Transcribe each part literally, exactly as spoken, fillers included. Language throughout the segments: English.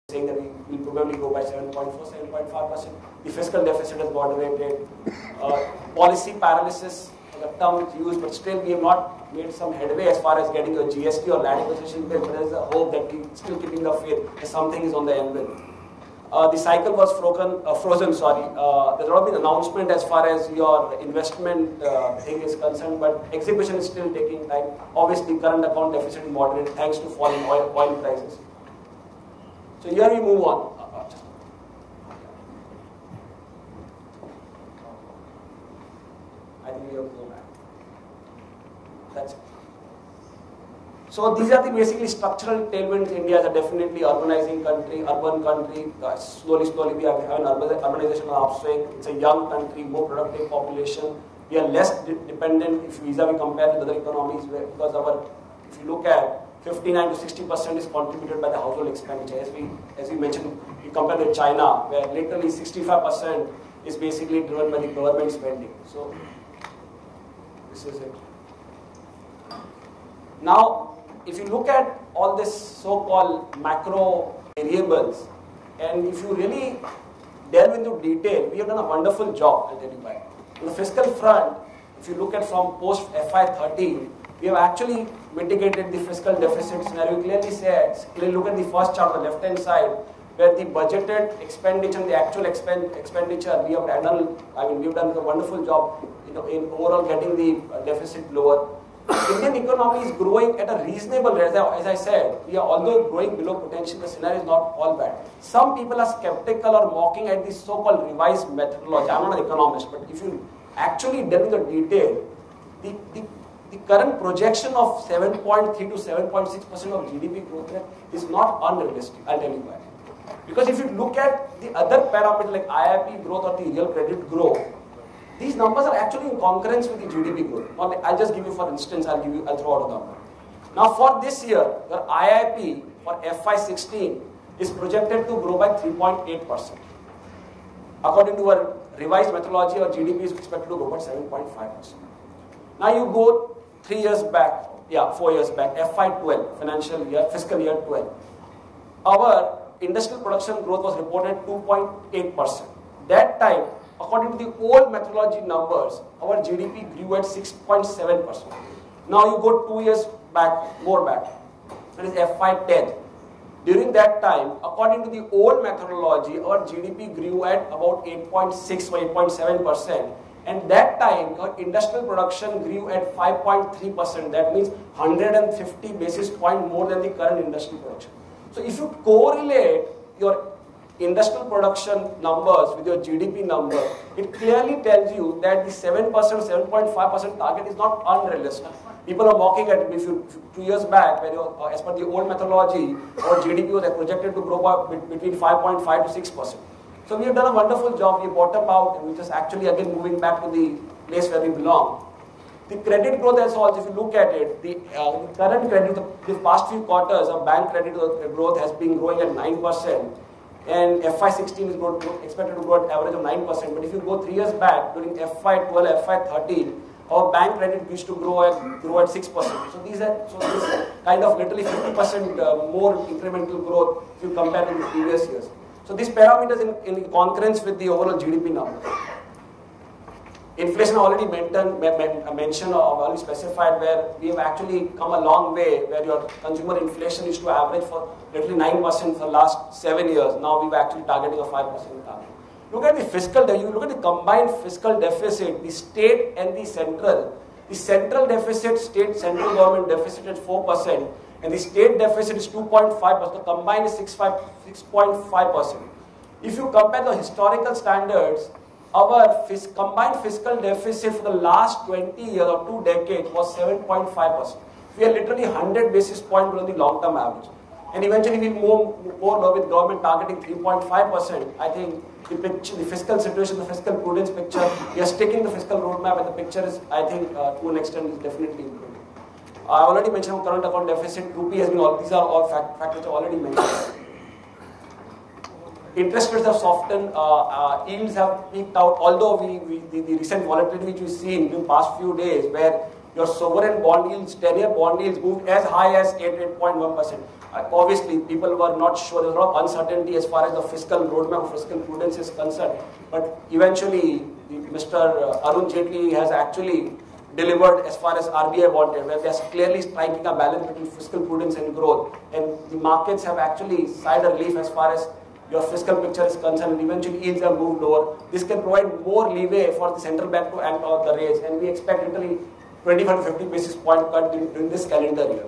saying that we will probably go by seven point four, seven point five percent. The fiscal deficit has moderated. Uh, policy paralysis, the term is used, but still we have not made some headway as far as getting a G S T or land acquisition bill, but there is a hope that we still keeping the faith that something is on the anvil. Uh, the cycle was frozen, uh, frozen sorry. Uh, there's not been an announcement as far as your investment uh, thing is concerned, but execution is still taking time. Obviously, current account deficit is moderate thanks to falling oil, oil prices. So here we move on. I think we have to go back. That's it. So these are the basically structural tailwinds. India is a definitely urbanizing country, urban country. Uh, slowly, slowly we have, have an urbanization upswing. It's a young country, more productive population. We are less de dependent if vis-a-vis compared with other economies, where, because our, if you look at fifty-nine to sixty percent is contributed by the household expenditure. As we, as we mentioned, we compare with China, where literally sixty-five percent is basically driven by the government spending. So this is it. Now, if you look at all this so-called macro variables, and if you really delve into detail, we have done a wonderful job, I'll tell you why. On the fiscal front, if you look at from post F Y thirteen, we have actually mitigated the fiscal deficit scenario. Clearly says, clearly look at the first chart on the left-hand side, where the budgeted expenditure and the actual expend, expenditure, we have done, I mean, we've done a wonderful job, you know, in overall getting the deficit lower. Indian economy is growing at a reasonable rate. As I said, we are although growing below potential, the scenario is not all bad. Some people are skeptical or mocking at this so-called revised methodology. I'm not an economist, but if you actually delve into the detail, the, the, the current projection of seven point three to seven point six percent of G D P growth rate is not unrealistic. I'll tell you why. Because if you look at the other parameters like I I P growth or the real credit growth, these numbers are actually in concurrence with the G D P growth. I'll just give you, for instance, I'll give you, I'll throw out a number. Now, for this year, your I I P for F Y sixteen is projected to grow by three point eight percent. According to our revised methodology, our G D P is expected to grow by seven point five percent. Now, you go three years back, yeah, four years back, F Y twelve, financial year, fiscal year twelve. Our industrial production growth was reported two point eight percent. That time, according to the old methodology numbers, our G D P grew at six point seven percent. Now you go two years back, more back, that is F Y ten. During that time, according to the old methodology, our G D P grew at about eight point six or eight point seven percent. And that time, our industrial production grew at five point three percent. That means one hundred fifty basis points more than the current industrial production. So if you correlate your industrial production numbers with your G D P number, it clearly tells you that the seven percent, seven point five percent target is not unrealistic. People are mocking at it. If you, two years back, when you, uh, as per the old methodology, our G D P was projected to grow by between five point five to six percent. So we have done a wonderful job. We bottomed out, and we're just actually again moving back to the place where we belong. The credit growth as well, if you look at it, the, uh, the current credit, the, the past few quarters of bank credit growth has been growing at nine percent. And F Y sixteen is growth, expected to grow at average of nine percent. But if you go three years back, during F Y twelve, F Y thirteen, our bank credit used to grow at grow at six percent. So these are so this kind of literally fifty percent uh, more incremental growth if you compare to the previous years. So these parameters in, in concurrence with the overall G D P numbers. Inflation already mentioned, mentioned or already specified, where we have actually come a long way, where your consumer inflation used to average for literally nine percent for the last seven years. Now we're actually targeting a five percent target. Look at the fiscal, you look at the combined fiscal deficit, the state and the central. The central deficit, state central government deficit is four percent, and the state deficit is two point five percent. The combined is six point five percent. If you compare the historical standards, our fis combined fiscal deficit for the last twenty years or two decades was seven point five percent. We are literally one hundred basis points below the long-term average. And eventually we move more with government targeting three point five percent. I think the picture, the fiscal situation, the fiscal prudence picture, we are sticking the fiscal roadmap, and the picture is, I think, uh, to an extent, is definitely improving. I already mentioned current account deficit, rupee has been all, these are all fact, factors I already mentioned. Interest rates have softened, uh, uh, yields have peaked out, although we, we the, the recent volatility which we've seen in the past few days, where your sovereign bond yields, ten-year bond yields moved as high as eight, eight point one percent. Uh, obviously, people were not sure. There was a lot of uncertainty as far as the fiscal roadmap, fiscal prudence is concerned. But eventually, Mister Arun Jaitley has actually delivered as far as R B I wanted, where they are clearly striking a balance between fiscal prudence and growth. And the markets have actually sighed a relief as far as your fiscal picture is concerned, and eventually yields have moved lower. This can provide more leeway for the central bank to act on the rates, and we expect literally twenty-five to fifty basis point cut during this calendar year.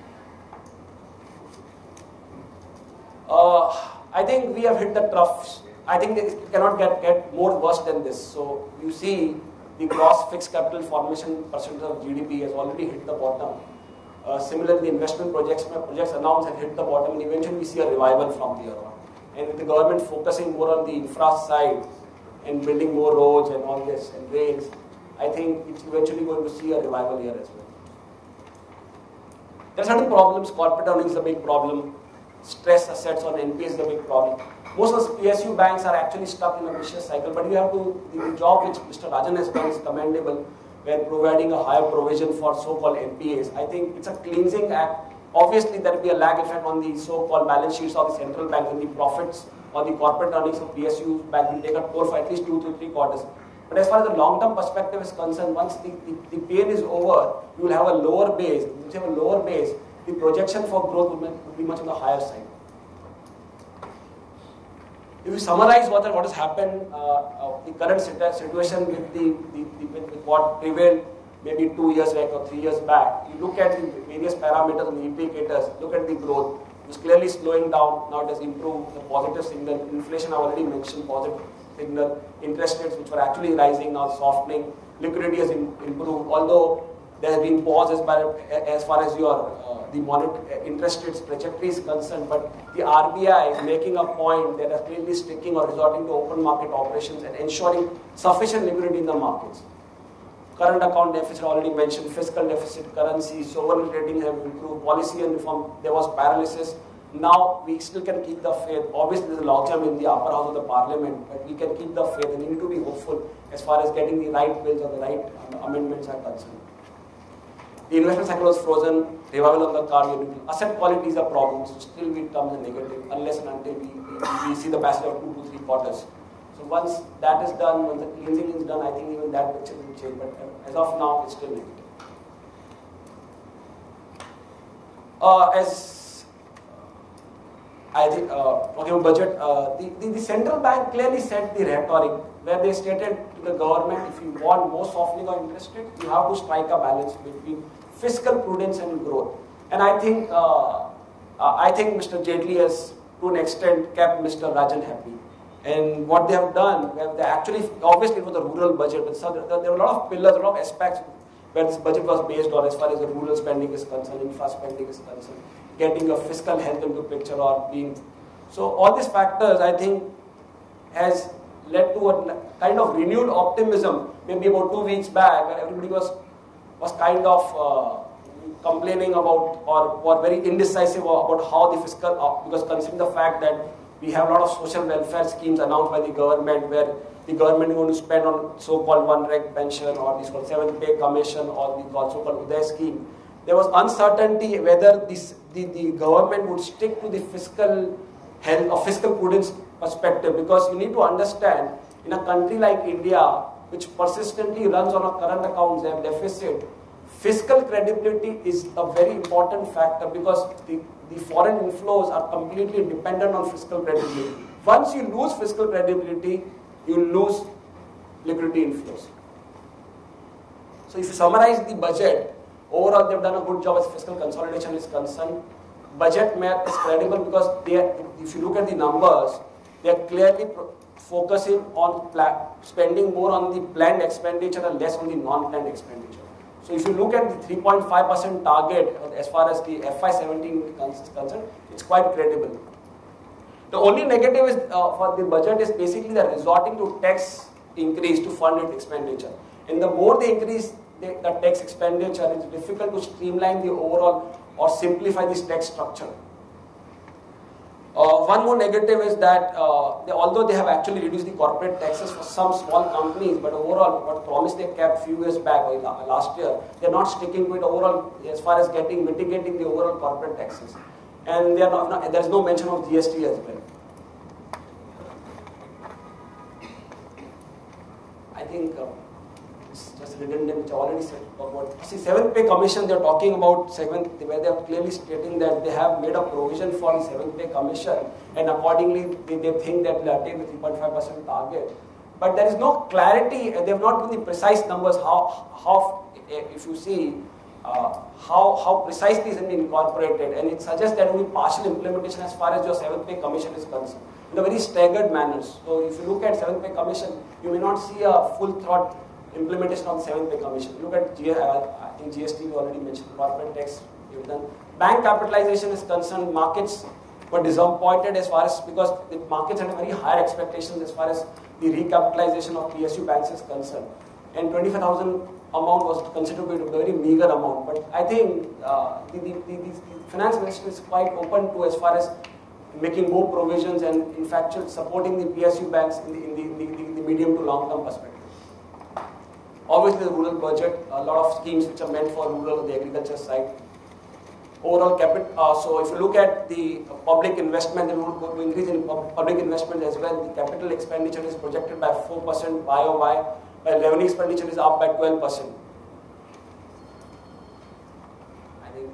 Uh, I think we have hit the troughs. I think it cannot get, get more worse than this. So you see the gross fixed capital formation percentage of G D P has already hit the bottom. Uh, similarly, the investment projects, projects announced have hit the bottom, and eventually we see a revival from here on. And with the government focusing more on the infra side and building more roads and all this and rails, I think it's eventually going to see a revival here as well. There are certain problems. Corporate earnings is a big problem. Stress assets on N P S is a big problem. Most of the P S U banks are actually stuck in a vicious cycle, but we have to, the job which Mister Rajan has done is commendable, where providing a higher provision for so-called N P As. I think it's a cleansing act. Obviously, there will be a lag effect on the so-called balance sheets of the central bank, and the profits or the corporate earnings of P S U bank will take a toll for at least two to three quarters. But as far as the long-term perspective is concerned, once the, the, the pain is over, you will have a lower base. If you have a lower base, the projection for growth would be, would be much on the higher side. If you summarize what, what has happened, uh, uh, the current situation with, the, the, the, with what prevailed maybe two years back or three years back, you look at the various parameters and the indicators, look at the growth. It's clearly slowing down. Now it has improved. The positive signal, inflation I already mentioned, positive signal. Interest rates which were actually rising now softening. Liquidity has improved, although there has been pause as far as, far as your uh, the monetary interest rates trajectory is concerned. But the R B I is making a point that are clearly sticking or resorting to open market operations and ensuring sufficient liquidity in the markets. Current account deficit already mentioned, fiscal deficit, currency, sovereign rating have improved, policy and reform, there was paralysis. Now we still can keep the faith. Obviously there's a logjam in the upper house of the parliament, but we can keep the faith and we need to be hopeful as far as getting the right bills or the right amendments are concerned. The investment cycle was frozen, revival on the card, asset quality is a problem, so still we terms a negative unless and until we, we, we see the passage of two to three quarters. So once that is done, when the cleansing is done, I think even that picture will change. But as of now, it's still negative. Uh, as I think, uh, talking about budget, uh, the, the, the central bank clearly set the rhetoric where they stated to the government, if you want more softening of interest rate, you have to strike a balance between fiscal prudence and growth. And I think, uh, uh, I think Mister Jaitley has, to an extent, kept Mister Rajan happy. And what they have done, they actually, obviously it was a rural budget, but so there, there were a lot of pillars, a lot of aspects where this budget was based on as far as the rural spending is concerned, infra spending is concerned, getting a fiscal health into picture or being. So all these factors, I think, has led to a kind of renewed optimism, maybe about two weeks back, where everybody was, was kind of uh, complaining about or were very indecisive about how the fiscal, uh, because considering the fact that we have a lot of social welfare schemes announced by the government where the government is going to spend on so-called one-reg pension or this called seventh pay commission or the so-called Uday scheme. There was uncertainty whether this, the, the government would stick to the fiscal health or fiscal prudence perspective, because you need to understand in a country like India which persistently runs on a current accounts and deficit, fiscal credibility is a very important factor because the The foreign inflows are completely dependent on fiscal credibility. Once you lose fiscal credibility, you lose liquidity inflows. So if you summarize the budget, overall they've done a good job as fiscal consolidation is concerned. Budget math is credible because they are, if you look at the numbers, they are clearly focusing on spending more on the planned expenditure and less on the non-planned expenditure. So if you look at the three point five percent target as far as the F Y seventeen is concerned, it's quite credible. The only negative is, uh, for the budget is basically the resorting to tax increase to fund its expenditure. And the more they increase the, the tax expenditure, it's difficult to streamline the overall or simplify this tax structure. Uh, one more negative is that uh, they, although they have actually reduced the corporate taxes for some small companies, but overall what promise they kept few years back or last year, they're not sticking to it overall as far as getting mitigating the overall corporate taxes. and they are not, not, there is no mention of G S T as well. I think uh, it's just redundant, which I already said about. See, seventh pay commission, they are talking about seventh, where they are clearly stating that they have made a provision for the seventh pay commission, and accordingly they, they think that they will attain the three point five percent target. But there is no clarity, they have not given the precise numbers, how, how if you see, uh, how, how precisely is it incorporated, and it suggests that only partial implementation as far as your seventh pay commission is concerned, in a very staggered manner. So if you look at seventh pay commission, you may not see a full thought implementation of the seventh pay commission. Look at G uh, I think G S T we already mentioned, corporate tax we've done. Bank capitalization is concerned, markets were disappointed as far as, because the markets had very higher expectations as far as the recapitalization of P S U banks is concerned. And twenty-five thousand amount was considered to be a very meager amount. But I think uh, the, the, the, the finance ministry is quite open to as far as making more provisions and in fact supporting the P S U banks in the, in the, in the, in the medium to long term perspective. Obviously the rural budget, a lot of schemes which are meant for rural, the agriculture side. Overall capital, uh, so if you look at the public investment, there will increase in public investment as well. The capital expenditure is projected by four percent Y O Y, while revenue expenditure is up by twelve percent. I think.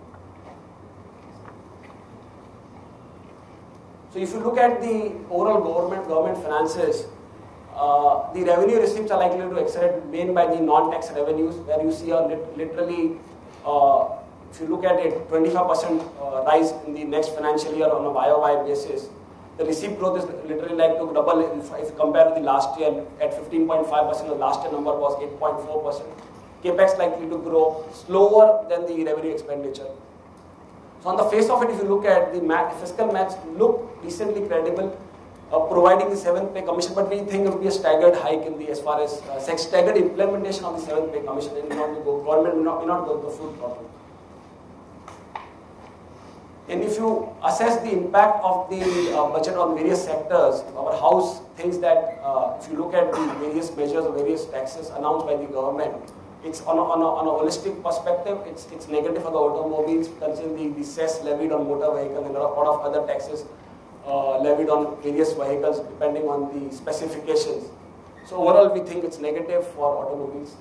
So if you look at the overall government government finances, uh, the revenue receipts are likely to accelerate, main by the non-tax revenues, where you see a lit literally. Uh, If you look at it, twenty-five percent uh, rise in the next financial year on a Y O Y basis. The receipt growth is literally like to double if, if you compare with the last year at fifteen point five percent. The last year number was eight point four percent. Capex likely to grow slower than the revenue expenditure. So on the face of it, if you look at the math, fiscal maths look decently credible, uh, providing the seventh pay commission, but we think it will be a staggered hike in the as far as uh, staggered implementation of the seventh pay commission, and not to go, government may not, may not go to the full throttle. And if you assess the impact of the uh, budget on various sectors, our house thinks that uh, if you look at the various measures or various taxes announced by the government, it's on a, on a, on a holistic perspective, it's, it's negative for the automobiles, considering the, the cess levied on motor vehicles and a lot of other taxes uh, levied on various vehicles depending on the specifications. So overall, we think it's negative for automobiles.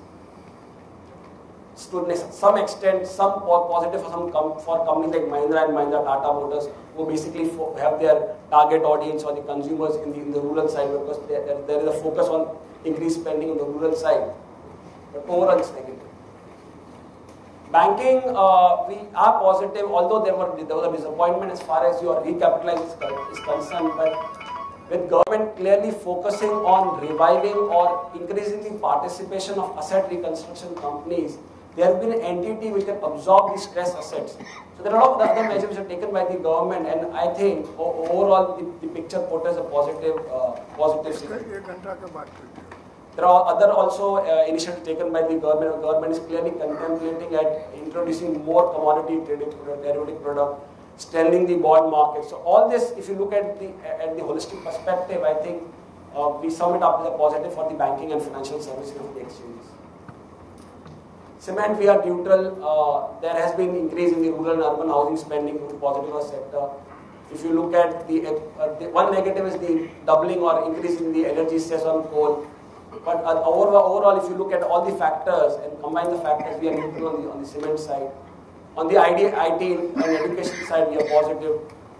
To some extent, some positive for some com for companies like Mahindra and Mahindra, Tata Motors, who basically have their target audience or the consumers in the, in the rural side, because there, there is a focus on increased spending on the rural side. But overall, it's negative. Banking, uh, we are positive, although there, were, there was a disappointment as far as your recapitalization is, is concerned, but with government clearly focusing on reviving or increasing the participation of asset reconstruction companies, there has been an entity which can absorb these stress assets. So there are a lot of the other measures which are taken by the government, and I think overall the, the picture portrays a positive, uh, positive signal. There are other also uh, initiatives taken by the government. The government is clearly contemplating at introducing more commodity derivative product, strengthening the bond market. So all this, if you look at the at the holistic perspective, I think uh, we sum it up as a positive for the banking and financial services of the exchanges. Cement, we are neutral. Uh, there has been increase in the rural and urban housing spending, positive sector. If you look at the, uh, the one negative is the doubling or increase in the energy cess on coal. But uh, overall, overall, if you look at all the factors and combine the factors, we are neutral on the, on the cement side. On the I T and education side, we are positive.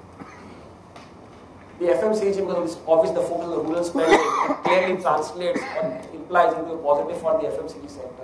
The F M C G, because obviously the focus on the rural spending, clearly translates or implies into a positive for the F M C G sector.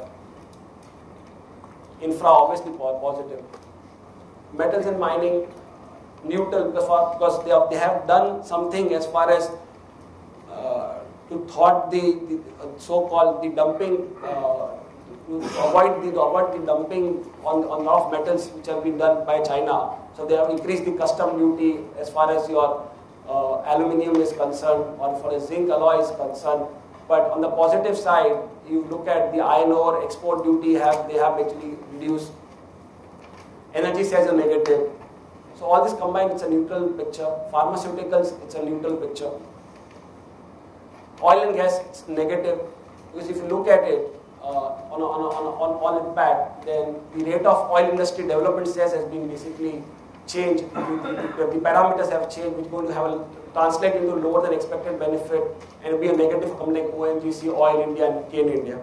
Infra, obviously positive. Metals and mining, neutral, because they have, they have done something as far as uh, to thwart the, the uh, so-called the dumping, uh, to avoid the, to avoid the dumping on, on a lot of metals which have been done by China. So they have increased the custom duty as far as your uh, aluminium is concerned, or for a zinc alloy is concerned. But on the positive side, you look at the iron ore export duty, have they have actually reduced. Energy says a negative. So all this combined, it's a neutral picture. Pharmaceuticals, it's a neutral picture. Oil and gas, it's negative. Because if you look at it uh, on, a, on, a, on, a, on all impact, then the rate of oil industry development sales has been basically change, the, the parameters have changed, which is going to have a, translate into lower than expected benefit and it'll be a negative for companies like O N G C, Oil India and Cane India.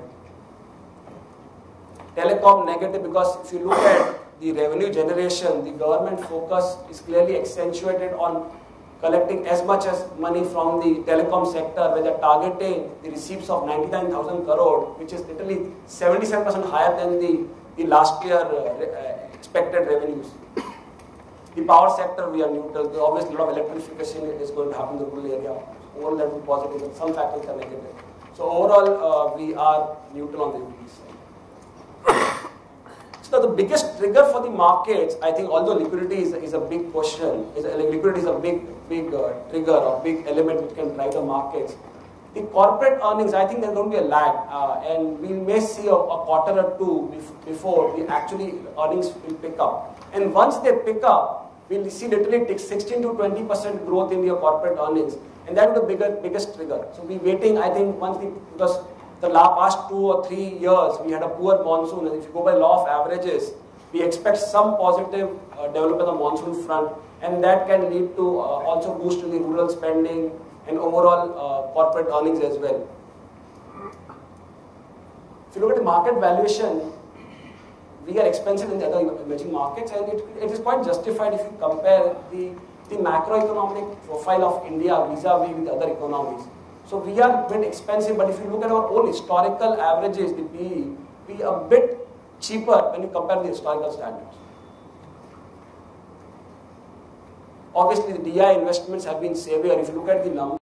Telecom negative because if you look at the revenue generation, the government focus is clearly accentuated on collecting as much as money from the telecom sector, where they're targeting the receipts of ninety-nine thousand crore, which is literally seventy-seven percent higher than the, the last year uh, expected revenues. The power sector, we are neutral. Obviously, a lot of electrification is going to happen in the rural area. Overall, that will be positive, but some factors are negative. So overall, uh, we are neutral on the equity side. So the biggest trigger for the markets, I think, although liquidity is, is a big question, is a, liquidity is a big, big uh, trigger or big element which can drive the markets. The corporate earnings, I think there's going to be a lag, uh, and we may see a, a quarter or two bef before the actually earnings will pick up. And once they pick up, we'll see literally sixteen to twenty percent growth in your corporate earnings, and that is the bigger, biggest trigger. So we're waiting, I think, once the, because the past two or three years, we had a poor monsoon, and if you go by law of averages, we expect some positive uh, development on the monsoon front, and that can lead to uh, also boost in the rural spending and overall uh, corporate earnings as well. If you look at the market valuation, we are expensive in the other emerging markets, and it, it is quite justified if you compare the, the macroeconomic profile of India vis-a-vis with other economies. So we are a bit expensive, but if you look at our own historical averages, the P E, we are a bit cheaper when you compare the historical standards. Obviously, the D I investments have been savior. If you look at the numbers,